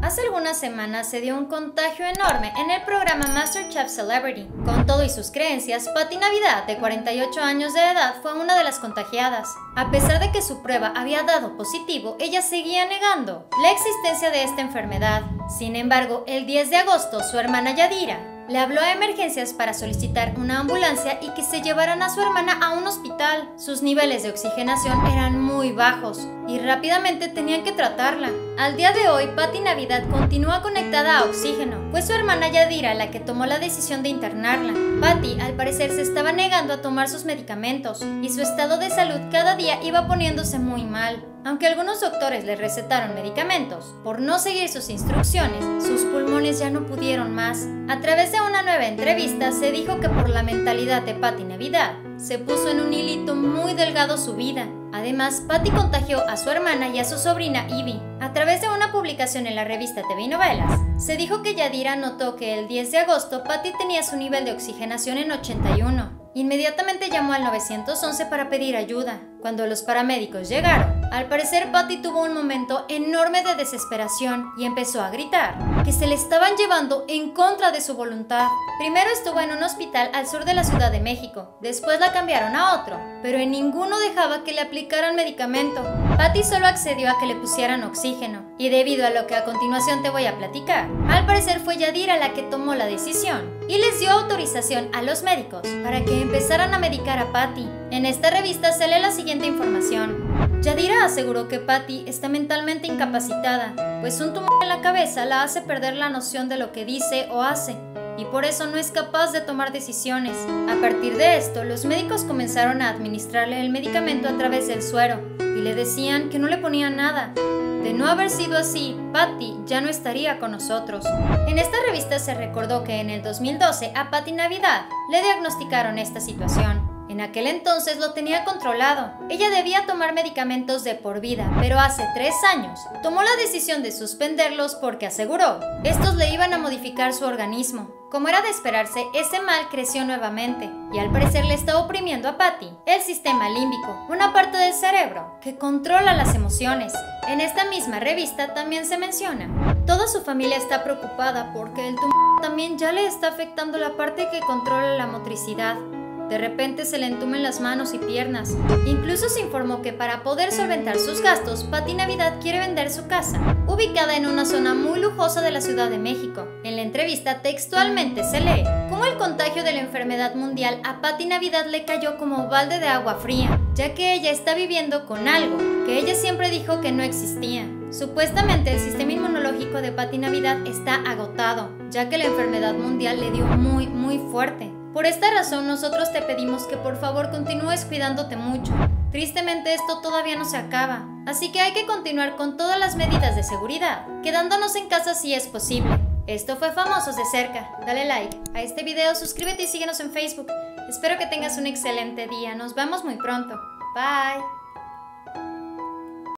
Hace algunas semanas se dio un contagio enorme en el programa MasterChef Celebrity. Con todo y sus creencias, Patti Navidad, de 48 años de edad, fue una de las contagiadas. A pesar de que su prueba había dado positivo, ella seguía negando la existencia de esta enfermedad. Sin embargo, el 10 de agosto, su hermana Yadira le habló a emergencias para solicitar una ambulancia y que se llevaran a su hermana a un hospital. Sus niveles de oxigenación eran muy bajos y rápidamente tenían que tratarla. Al día de hoy, Patti Navidad continúa conectada a oxígeno. Fue su hermana Yadira la que tomó la decisión de internarla. Patti, al parecer, se estaba negando a tomar sus medicamentos y su estado de salud cada día iba poniéndose muy mal. Aunque algunos doctores le recetaron medicamentos, por no seguir sus instrucciones, sus pulmones ya no pudieron más. A través de una nueva entrevista se dijo que por la mentalidad de Patti Navidad, se puso en un hilito muy delgado su vida. Además, Patti contagió a su hermana y a su sobrina Ivy. A través de una publicación en la revista TV y Novelas, se dijo que Yadira notó que el 10 de agosto Patti tenía su nivel de oxigenación en 81. Inmediatamente llamó al 911 para pedir ayuda. Cuando los paramédicos llegaron, al parecer Patti tuvo un momento enorme de desesperación y empezó a gritar que se le estaban llevando en contra de su voluntad. Primero estuvo en un hospital al sur de la Ciudad de México, después la cambiaron a otro, pero en ninguno dejaba que le aplicaran medicamento. Patti solo accedió a que le pusieran oxígeno, y debido a lo que a continuación te voy a platicar, al parecer fue Yadira la que tomó la decisión y les dio autorización a los médicos para que empezaran a medicar a Patti. En esta revista se lee la siguiente información. Yadira aseguró que Patti está mentalmente incapacitada, pues un tumor en la cabeza la hace perder la noción de lo que dice o hace, y por eso no es capaz de tomar decisiones. A partir de esto, los médicos comenzaron a administrarle el medicamento a través del suero, y le decían que no le ponían nada. De no haber sido así, Patti ya no estaría con nosotros. En esta revista se recordó que en el 2012 a Patti Navidad le diagnosticaron esta situación. En aquel entonces lo tenía controlado. Ella debía tomar medicamentos de por vida, pero hace 3 años tomó la decisión de suspenderlos porque aseguró estos le iban a modificar su organismo. Como era de esperarse, ese mal creció nuevamente y al parecer le está oprimiendo a Patti el sistema límbico, una parte del cerebro que controla las emociones. En esta misma revista también se menciona: toda su familia está preocupada porque el tumor también ya le está afectando la parte que controla la motricidad. De repente se le entumen las manos y piernas. Incluso se informó que para poder solventar sus gastos, Patti Navidad quiere vender su casa, ubicada en una zona muy lujosa de la Ciudad de México. En la entrevista textualmente se lee cómo el contagio de la enfermedad mundial a Patti Navidad le cayó como balde de agua fría, ya que ella está viviendo con algo que ella siempre dijo que no existía. Supuestamente el sistema inmunológico de Patti Navidad está agotado, ya que la enfermedad mundial le dio muy fuerte. Por esta razón nosotros te pedimos que por favor continúes cuidándote mucho. Tristemente esto todavía no se acaba, así que hay que continuar con todas las medidas de seguridad, quedándonos en casa si es posible. Esto fue Famosos de Cerca. Dale like a este video, suscríbete y síguenos en Facebook. Espero que tengas un excelente día. Nos vemos muy pronto. Bye.